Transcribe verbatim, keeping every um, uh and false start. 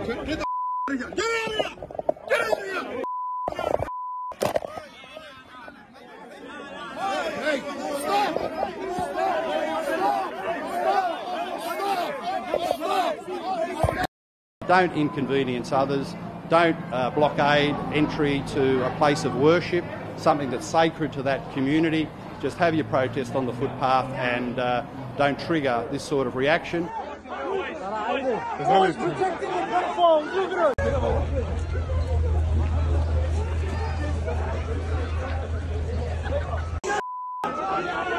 Get the out of here! Get out of here! Get out of here! Hey, stop! Stop! Stop! Stop! Don't inconvenience others. Don't uh, blockade entry to a place of worship, something that's sacred to that community. Just have your protest on the footpath and uh, don't trigger this sort of reaction. Protecting the